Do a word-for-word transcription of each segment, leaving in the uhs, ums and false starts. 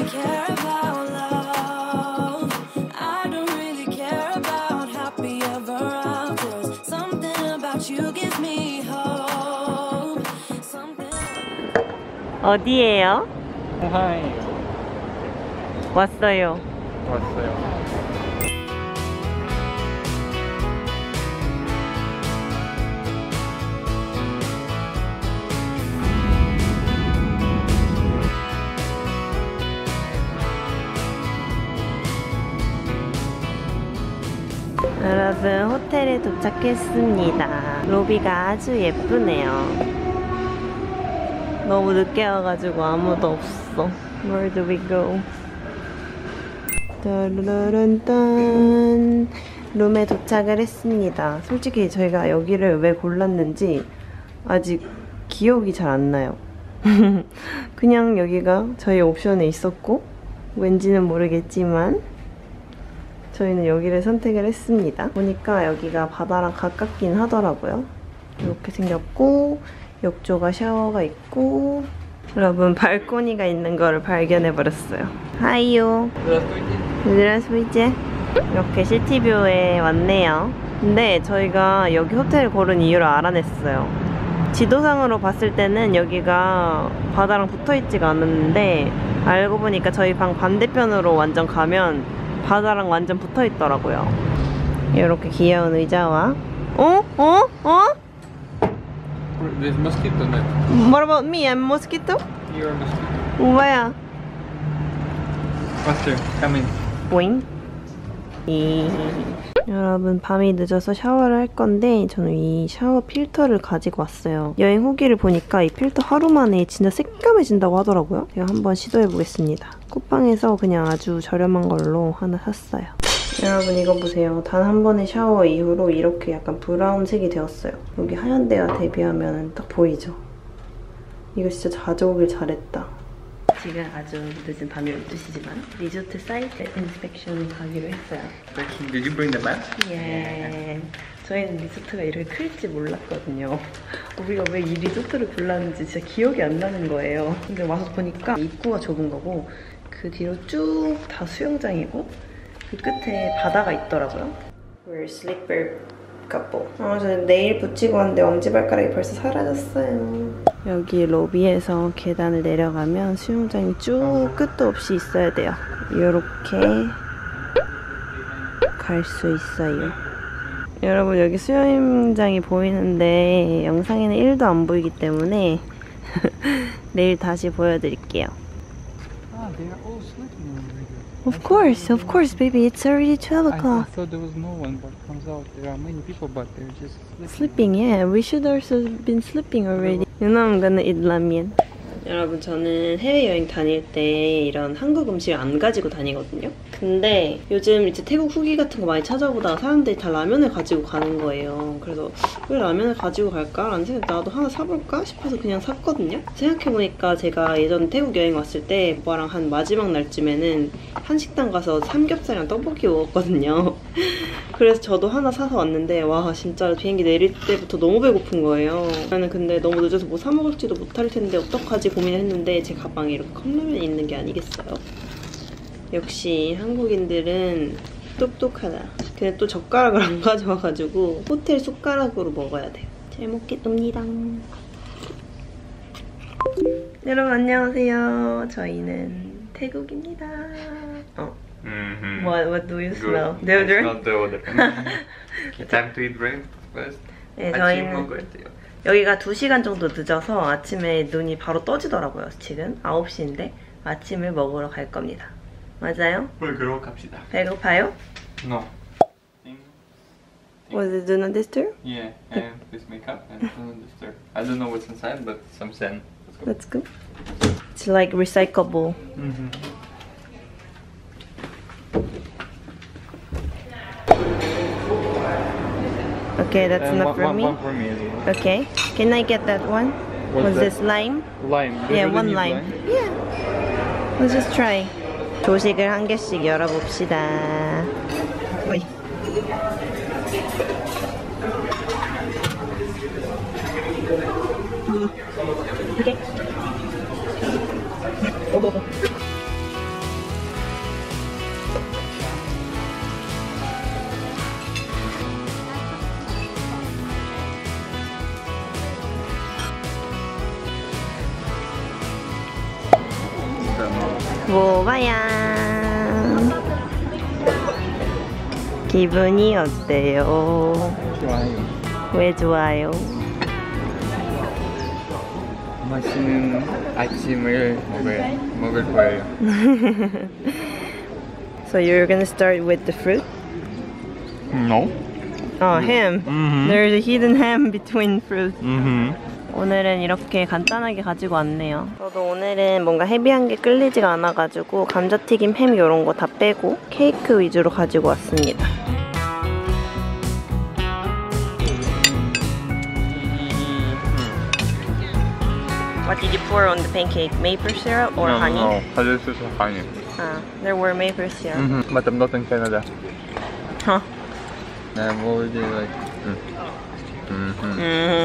care about love. I don't really care about happy ever afters. Something about you gives me hope. Something. 어디예요? 홍하이에요. 왔어요. 왔어요. 여러분, 호텔에 도착했습니다. 로비가 아주 예쁘네요. 너무 늦게 와가지고 아무도 없어. Where do we go? 따르르른딴. 룸에 도착을 했습니다. 솔직히 저희가 여기를 왜 골랐는지 아직 기억이 잘 안 나요. 그냥 여기가 저희 옵션에 있었고 왠지는 모르겠지만 저희는 여기를 선택을 했습니다. 보니까 여기가 바다랑 가깝긴 하더라고요. 이렇게 생겼고 욕조가 샤워가 있고 여러분 발코니가 있는 거를 발견해버렸어요. 하이요. Здравствуйте. 이렇게 시티뷰에 왔네요. 근데 저희가 여기 호텔을 고른 이유를 알아냈어요. 지도상으로 봤을 때는 여기가 바다랑 붙어있지가 않았는데 알고 보니까 저희 방 반대편으로 완전 가면 바다랑 완전 붙어있더라고요. 이렇게 귀여운 의자와 어? 어? 어? There's mosquito net. What about me? I'm mosquito? You're a mosquito. Where? Faster, come in. 보잉. 이... 여러분 밤이 늦어서 샤워를 할 건데 저는 이 샤워 필터를 가지고 왔어요. 여행 후기를 보니까 이 필터 하루 만에 진짜 새까매진다고 하더라고요. 제가 한번 시도해보겠습니다. 쿠팡에서 그냥 아주 저렴한 걸로 하나 샀어요. 여러분 이거 보세요. 단 한 번의 샤워 이후로 이렇게 약간 브라운색이 되었어요. 여기 하얀 데가 대비하면 딱 보이죠? 이거 진짜 자주 오길 잘했다. 지금 아주 늦은 밤 열두 시지만 리조트 사이트 인스펙션 가기로 했어요. Did you bring the map? 예. 저희는 리조트가 이렇게 클지 몰랐거든요. 우리가 왜 이 리조트를 골랐는지 진짜 기억이 안 나는 거예요. 근데 와서 보니까 입구가 좁은 거고 그 뒤로 쭉 다 수영장이고 그 끝에 바다가 있더라고요. We're sleeper couple. 아, 저는 네일 붙이고 왔는데 엄지발가락이 벌써 사라졌어요. 여기 로비에서 계단을 내려가면 수영장이 쭉 끝도 없이 있어야 돼요. 이렇게 갈 수 있어요. 여러분 여기 수영장이 보이는데 영상에는 일도 안 보이기 때문에 내일 다시 보여드릴게요. Ah, they are all sleeping already. Of course, of course, baby. It's already twelve o'clock. I thought there was no one, but comes out there are many people, but they're just sleeping. Sleeping, yeah. We should also been sleeping already. You know I'm gonna eat ramen. 여러분 저는 해외여행 다닐 때 이런 한국 음식 안 가지고 다니거든요. 근데 요즘 이제 태국 후기 같은 거 많이 찾아보다가 사람들이 다 라면을 가지고 가는 거예요. 그래서 왜 라면을 가지고 갈까? 라는 생각 나도 하나 사볼까 싶어서 그냥 샀거든요. 생각해보니까 제가 예전 태국 여행 왔을 때 오빠랑 한 마지막 날쯤에는 한식당 가서 삼겹살이랑 떡볶이 먹었거든요. 그래서 저도 하나 사서 왔는데 와 진짜 비행기 내릴 때부터 너무 배고픈 거예요. 나는 근데 너무 늦어서 뭐 사 먹을지도 못할 텐데 어떡하지 고민을 했는데 제 가방에 이렇게 컵라면이 있는 게 아니겠어요? 역시 한국인들은 똑똑하다. 근데 또 젓가락을 안 가져와가지고 호텔 숟가락으로 먹어야 돼요. 잘 먹겠습니다. 여러분 안녕하세요. 저희는 태국입니다. 어. Mm-hmm. What, what do you Good. smell? Deodorant? It's not deodorant. Time to eat breakfast. 네, 아침 저희는 먹을게요. 여기가 두 시간 정도 늦어서 아침에 눈이 바로 떠지더라고요. 지금 아홉 시인데 아침을 먹으러 갈 겁니다. 맞아요? 먹으러 갑시다. 배고파요? No. Was it do not disturb? Yeah, and this makeup and do not disturb. I don't know what's inside, but some sand. Let's go. It's like recyclable. Mm-hmm. Okay, that's And enough one, for one, me. one for me as well. Okay. Can I get that one? What's Was that? this lime? Lime. Do you Yeah, really one need lime. Yeah. Let's just try. 조식을 한 개씩 열어봅시다. 어이. 오케이. 먹어. 모바야. 기분이 어때요? 좋아요. 왜 좋아요? 맛있는 아침을 먹을, 먹을 거예요. So you're gonna start with the fruit? No. Oh, ham. Mhm. There's a hidden ham between fruit. Mm-hmm. 오늘은 이렇게 간단하게 가지고 왔네요. 저도 오늘은 뭔가 헤비한 게 끌리지가 않아가지고 감자튀김, 햄 이런 거 다 빼고 케이크 위주로 가지고 왔습니다. What did you pour on the pancake? Maple syrup or no, honey? No, no. This is honey. Ah, there were maple syrup. Mm-hmm. But I'm not in Canada. Huh. I'm already like. Mm. Mm-hmm.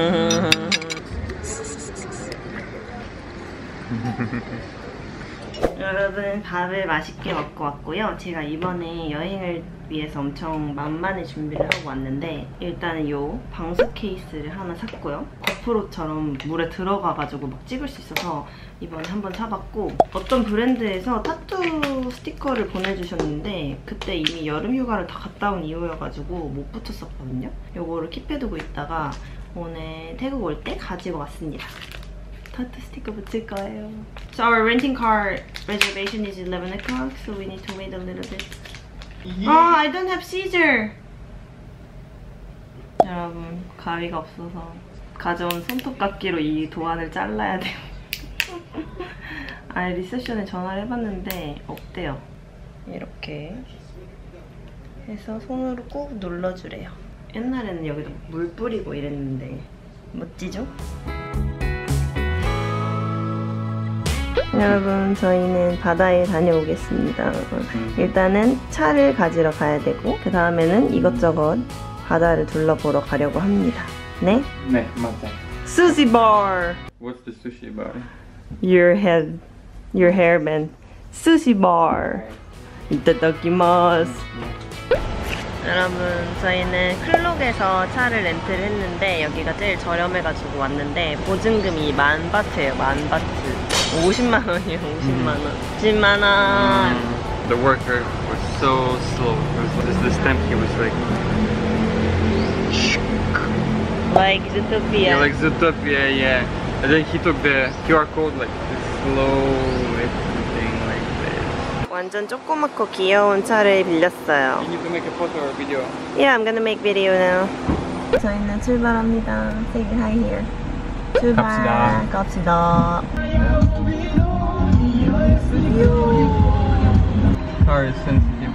여러분, 밥을 맛있게 먹고 왔고요. 제가 이번에 여행을 위해서 엄청 만만의 준비를 하고 왔는데 일단은 요 방수 케이스를 하나 샀고요. 거프로처럼 물에 들어가가지고 막 찍을 수 있어서 이번에 한번 사봤고, 어떤 브랜드에서 타투 스티커를 보내주셨는데 그때 이미 여름 휴가를 다 갔다 온 이후여가지고 못 붙였었거든요. 요거를 킵해두고 있다가 오늘 태국 올 때 가지고 왔습니다. 타투 스티커 붙일 거예요. So our renting car reservation is eleven o'clock, so we need to wait a little bit. Oh, I don't have scissor! 여러분, 가위가 없어서 가져온 손톱깎이로 이 도안을 잘라야 돼요. 아, 리셉션에 전화를 해봤는데 없대요. 이렇게 해서 손으로 꾹 눌러주래요. 옛날에는 여기다 물 뿌리고 이랬는데 멋지죠? 여러분, 저희는 바다에 다녀오겠습니다. 일단은 차를 가지러 가야 되고 그 다음에는 이것저것 바다를 둘러보러 가려고 합니다. 네? 네, 맞아. Sushi bar! What's the sushi bar? Your head, your hairband. Sushi bar. 이따다키마스. 여러분, 저희는 클록에서 차를 렌트를 했는데 여기가 제일 저렴해가지고 왔는데 보증금이 만 바트예요. 만 바트. 오십만 원이에요. 오십만 원. 오십만 원. The worker was so slow. It was just the stamp. He was like, Like Zootopia. yeah, like Zootopia, yeah. And then he took the Q R code like slowly thing like this. 완전 조그맣고 귀여운 차를 빌렸어요. You need to make a photo or video. Yeah, I'm gonna make video now. 저희는 출발합니다. Say hi here. 출발. 갑시다. Car is sensitive.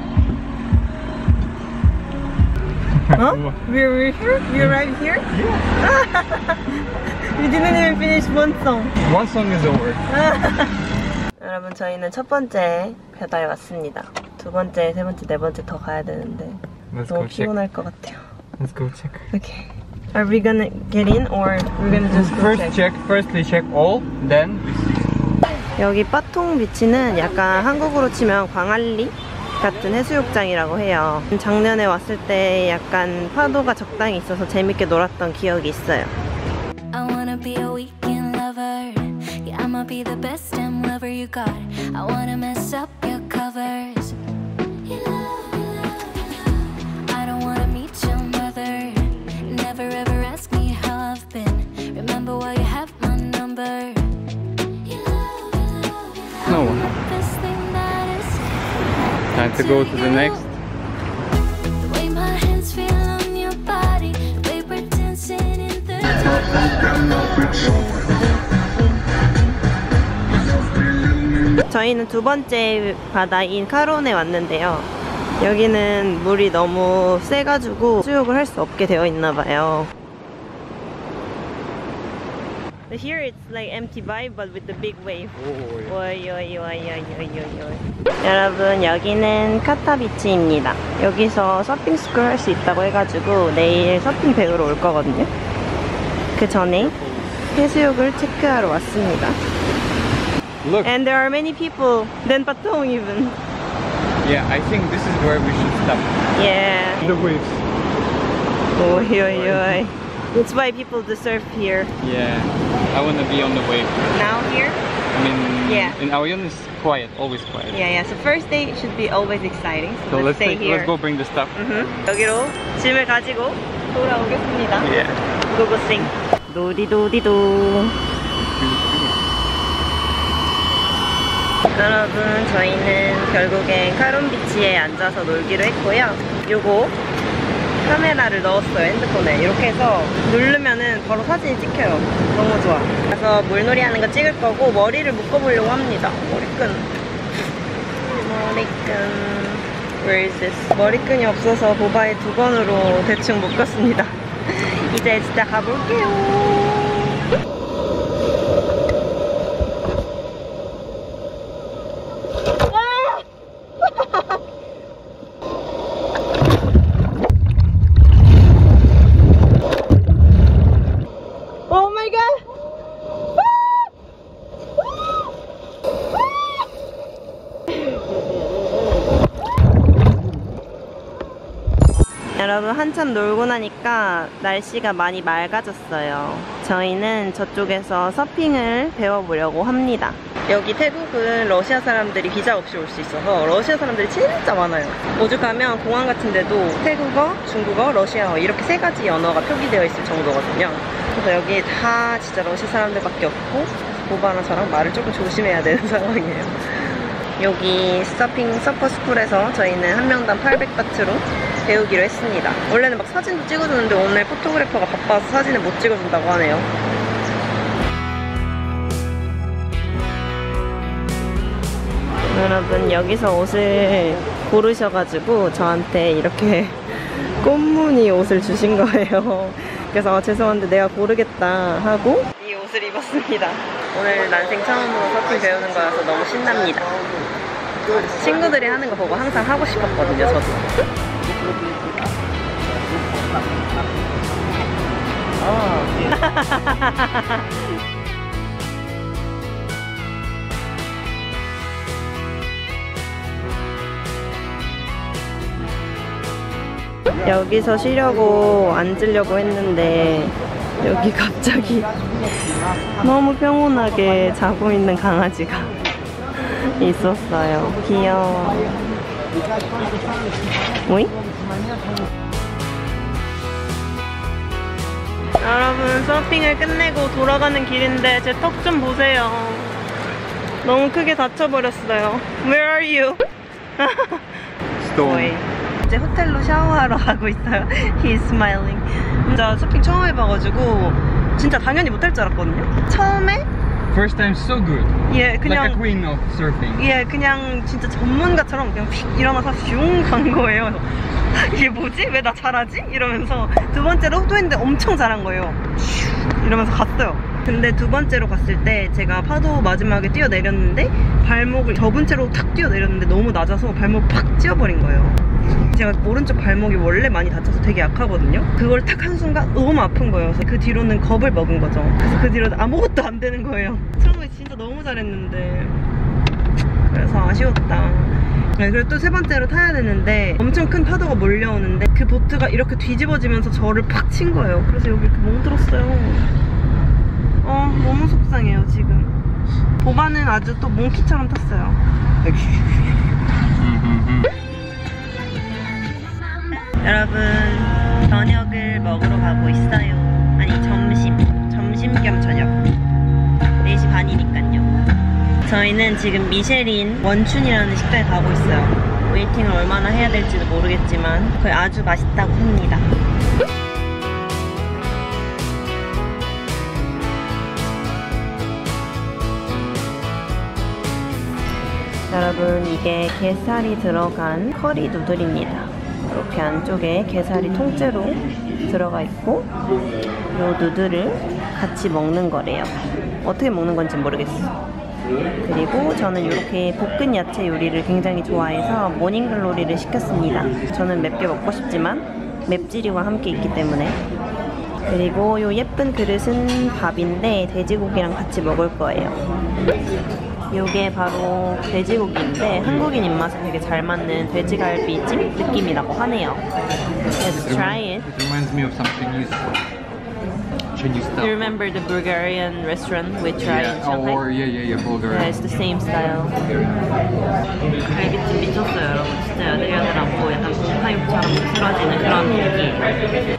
Huh? We're, we're here? We arrived here? Yeah. We didn't even finish one song. One song is over. 여러분, 저희는 첫 번째 배달에 왔습니다. 두 번째, 세 번째, 네 번째 더 가야 되는데 Let's 너무 go check. 피곤할 것 같아요. Let's go check. Okay. Are we gonna get in or we're gonna just go First check? check. Firstly check all. Then. 여기 빠통 비치는 약간 한국으로 치면 광안리 같은 해수욕장이라고 해요. 작년에 왔을 때 약간 파도가 적당히 있어서 재밌게 놀았던 기억이 있어요. I wanna be a weekend lover. Yeah, I'ma be the best damn lover you got. I wanna mess up your covers. I don't wanna meet your mother. Never ever ask me how I've been. Remember why you have my number. No. Best thing that is Time to go to the next. the way my hands feel on your body. The way we're dancing in the 저희는 두 번째 바다인 카론에 왔는데요. 여기는 물이 너무 세가지고 수욕을 할 수 없게 되어 있나 봐요. But here it's like empty vibe but with the big wave. Oh, 오이 오이 오이 오이 오이 오이. 여러분, 여기는 카타비치입니다. 여기서 서핑 스쿨 할 수 있다고 해가지고 내일 서핑 배우러 올 거거든요. 그 전에 해수욕을 체크하러 왔습니다. Look. And there are many people than Patong even. Yeah, I think this is where we should stop. Yeah. The waves. Oy, oy, oy. That's why people deserve here. Yeah. I want to be on the wave. Now here? I mean, Yeah. in Aoyong is quiet, always quiet. Yeah, yeah. So first day should be always exciting. So let's stay take, here. let's go bring the stuff. 음, 여기로 짐을 가지고 돌아오겠습니다. Yeah. 고고싱. 도디도디도. 여러분, 저희는 결국엔 카론비치에 앉아서 놀기로 했고요. 요거 카메라를 넣었어요, 핸드폰에. 이렇게 해서 누르면은 바로 사진이 찍혀요. 너무 좋아. 그래서 물놀이 하는 거 찍을 거고 머리를 묶어보려고 합니다. 머리끈. 머리끈. Where is this? 머리끈이 없어서 보바에 두 번으로 대충 묶었습니다. 이제 진짜 가볼게요. Oh my god! 여러분, 한참 놀고 나니까 날씨가 많이 맑아졌어요. 저희는 저쪽에서 서핑을 배워보려고 합니다. 여기 태국은 러시아 사람들이 비자 없이 올 수 있어서 러시아 사람들이 진짜 많아요. 오죽하면 공항 같은 데도 태국어, 중국어, 러시아어 이렇게 세 가지 언어가 표기되어 있을 정도거든요. 그래서 여기 다 진짜 러시아 사람들밖에 없고 보바나 저랑 말을 조금 조심해야 되는 상황이에요. 여기 서핑 서퍼 스쿨에서 저희는 한 명당 팔백 바트로 배우기로 했습니다. 원래는 막 사진도 찍어주는데 오늘 포토그래퍼가 바빠서 사진을 못 찍어준다고 하네요. 여러분, 여기서 옷을 고르셔가지고 저한테 이렇게 꽃무늬 옷을 주신 거예요. 그래서 아, 죄송한데 내가 고르겠다 하고 이 옷을 입었습니다. 오늘 난생 처음으로 서핑 배우는 거라서 너무 신납니다. 친구들이 하는 거 보고 항상 하고 싶었거든요, 저도. 어. 여기서 쉬려고 앉으려고 했는데 여기 갑자기 너무 평온하게 자고 있는 강아지가 있었어요. 귀여워. 오잉? 여러분, 서핑을 끝내고 돌아가는 길인데 제 턱 좀 보세요. 너무 크게 다쳐버렸어요. Where are you? Stone. 이제 호텔로 샤워하러 가고 있어요. He's smiling. 진짜 서핑 처음 해봐가지고 진짜 당연히 못할 줄 알았거든요. 처음에 First time so good. 예, 그냥 Like a queen of surfing. 예, 그냥 진짜 전문가처럼 그냥 휙 일어나서 슝 간 거예요. 이게 뭐지? 왜 나 잘하지? 이러면서 두 번째로 또 했는데 엄청 잘한 거예요. 슈 이러면서 갔어요. 근데 두 번째로 갔을 때 제가 파도 마지막에 뛰어내렸는데 발목을 접은 채로 탁 뛰어내렸는데 너무 낮아서 발목 팍 찧어버린 거예요. 제가 오른쪽 발목이 원래 많이 다쳐서 되게 약하거든요. 그걸 탁 한 순간 너무 아픈 거예요. 그래서 그 뒤로는 겁을 먹은 거죠. 그래서 그 뒤로는 아무것도 안 되는 거예요. 처음에 진짜 너무 잘했는데 그래서 아쉬웠다. 네, 그리고 또 세 번째로 타야 되는데 엄청 큰 파도가 몰려오는데 그 보트가 이렇게 뒤집어지면서 저를 팍 친 거예요. 그래서 여기 이렇게 멍들었어요. 어, 너무 속상해요 지금. 보바는 아주 또 몽키처럼 탔어요. 여러분, 저녁을 먹으러 가고 있어요. 아니, 점심. 점심 겸 저녁. 네 시 반이니까요. 저희는 지금 미쉐린 원춘이라는 식당에 가고 있어요. 웨이팅을 얼마나 해야 될지도 모르겠지만 거의 아주 맛있다고 합니다. 여러분, 이게 게살이 들어간 커리 누들입니다. 이렇게 안쪽에 게살이 통째로 들어가 있고 이 누들을 같이 먹는 거래요. 어떻게 먹는 건지 모르겠어. 그리고 저는 이렇게 볶은 야채 요리를 굉장히 좋아해서 모닝글로리를 시켰습니다. 저는 맵게 먹고 싶지만 맵찔이와 함께 있기 때문에. 그리고 이 예쁜 그릇은 밥인데 돼지고기랑 같이 먹을 거예요. 이게 바로 돼지고기인데 한국인 입맛에 되게 잘 맞는 돼지갈비찜 느낌이라고 하네요. Let's try it. It reminds me of something useful. Chinese style. You remember the Bulgarian restaurant we tried in Yeah, Shanghai? or yeah, yeah, yeah, Bulgarian. Yeah, it's the same style. 갈비찜 미쳤어요, 여러분. 진짜 야들야들하고 약간 곰탕육처럼 부스러지는 그런 느낌.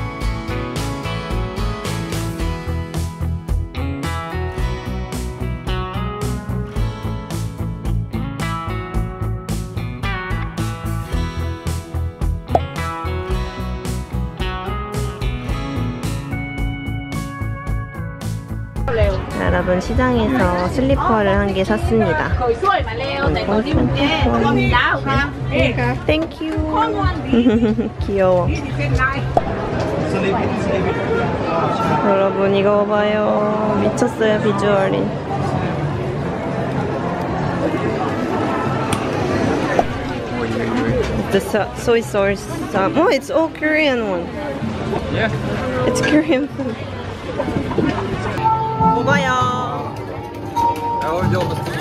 여러분, 시장에서 슬리퍼를 한 개 샀습니다. Thank you. 귀여워. 여러분, 이거 봐요. 미쳤어요, 비주얼이. The so soy sauce. Um, oh, it's all Korean one. Yeah. It's Korean food. 먹어요. I already almost